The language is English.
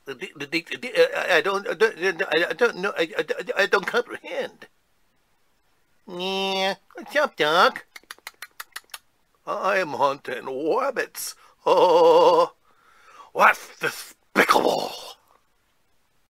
I don't know. I don't comprehend. Yeah, what's up, Doc? I'm hunting rabbits. Oh.